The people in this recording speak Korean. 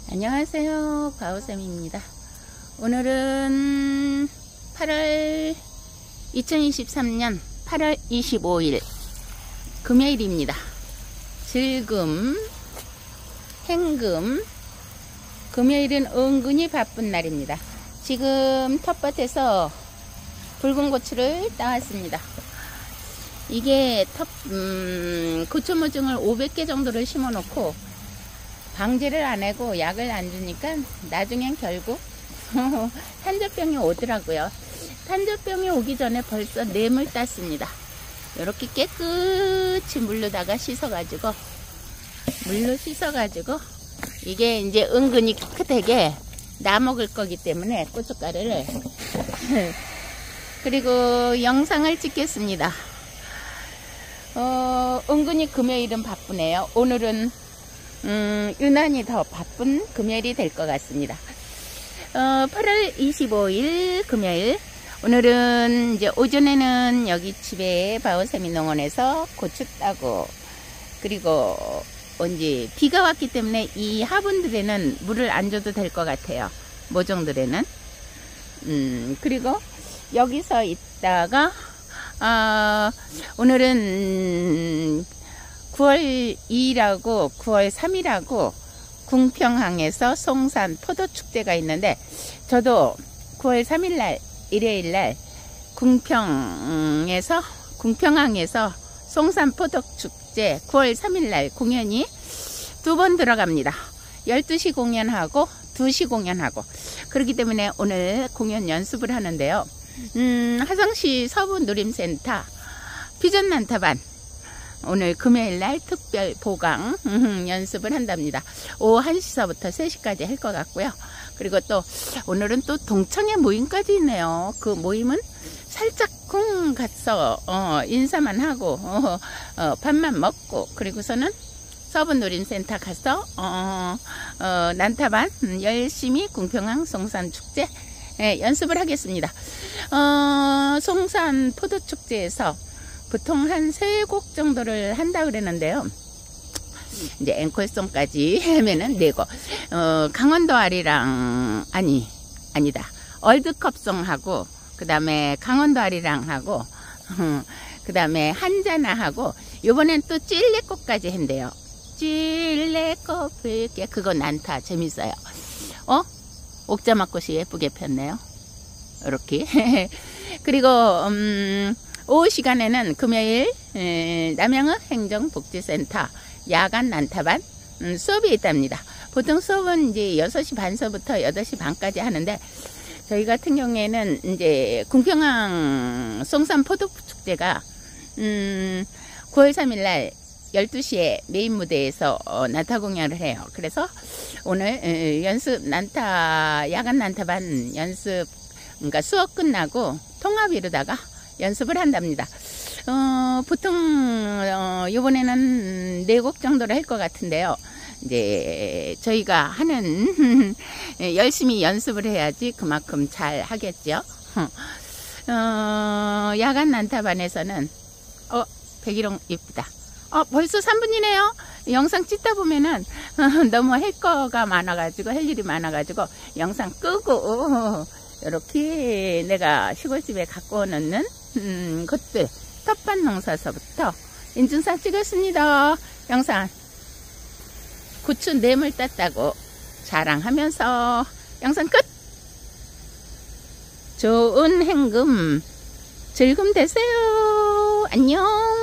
안녕하세요, 바오쌤입니다. 오늘은 2023년 8월 25일 금요일입니다. 질금, 행금, 금요일은 은근히 바쁜 날입니다. 지금 텃밭에서 붉은 고추를 따왔습니다. 이게 고추 모종을 500개 정도를 심어 놓고 방제를 안 하고 약을 안 주니까 나중엔 결국 탄저병이 오더라고요. 탄저병이 오기 전에 벌써 뇌물 땄습니다. 이렇게 깨끗이 물로다가 씻어가지고 이게 이제 은근히 깨끗하게 나 먹을 거기 때문에 고춧가루를 그리고 영상을 찍겠습니다. 은근히 금요일은 바쁘네요. 오늘은 유난히 더 바쁜 금요일이 될 것 같습니다. 8월 25일 금요일, 오늘은 이제 오전에는 여기 집에 바오세미 농원에서 고추 따고, 그리고 이제 비가 왔기 때문에 이 화분들에는 물을 안 줘도 될 것 같아요. 모종들에는. 그리고 여기서 있다가 오늘은 9월 2일하고 9월 3일하고 궁평항에서 송산 포도축제가 있는데, 저도 9월 3일날 일요일날 궁평항에서 송산 포도축제 9월 3일날 공연이 2번 들어갑니다. 12시 공연하고 2시 공연하고, 그렇기 때문에 오늘 공연 연습을 하는데요. 화성시 서부누림센터 피전난타반 오늘 금요일날 특별 보강 연습을 한답니다. 오후 1시서부터 3시까지 할 것 같고요. 그리고 또 오늘은 또 동창회 모임까지 있네요. 그 모임은 살짝 가서 인사만 하고 밥만 먹고, 그리고서는 서부누림센터 가서 난타반 열심히 궁평항 송산축제 연습을 하겠습니다. 송산 포도축제에서 보통 한 3곡 정도를 한다 그랬는데요. 이제 앵콜송까지 하면은 4곡. 강원도 아리랑, 아니다. 월드컵송하고, 그 다음에 강원도 아리랑하고, 그 다음에 한자나하고, 요번엔 또 찔레꽃까지 한대요. 찔레꽃 불게, 그거 난타 재밌어요. 옥자막꽃이 예쁘게 폈네요. 이렇게. 그리고 오후 시간에는 금요일 남양읍 행정복지센터 야간 난타반 수업이 있답니다. 보통 수업은 이제 6시 반서부터 8시 반까지 하는데, 저희 같은 경우에는 이제 궁평항 송산 포도축제가 9월 3일날 12시에 메인 무대에서 난타 공연을 해요. 그래서 오늘 연습 야간 난타반 연습, 그러니까 수업 끝나고 통합이루다가 연습을 한답니다. 보통 이번에는 4곡 정도를 할 것 같은데요. 이제 저희가 하는 열심히 연습을 해야지 그만큼 잘 하겠죠. 야간 난타반에서는 백일홍 예쁘다. 벌써 3분이네요. 영상 찍다 보면은 너무 할 일이 많아가지고 영상 끄고 이렇게 내가 시골집에 갖고 오는 것들, 텃밭 농사서부터 인증샷 찍었습니다. 영상 고추 뇌물 땄다고 자랑하면서 영상 끝! 좋은 행금 즐금 되세요. 안녕.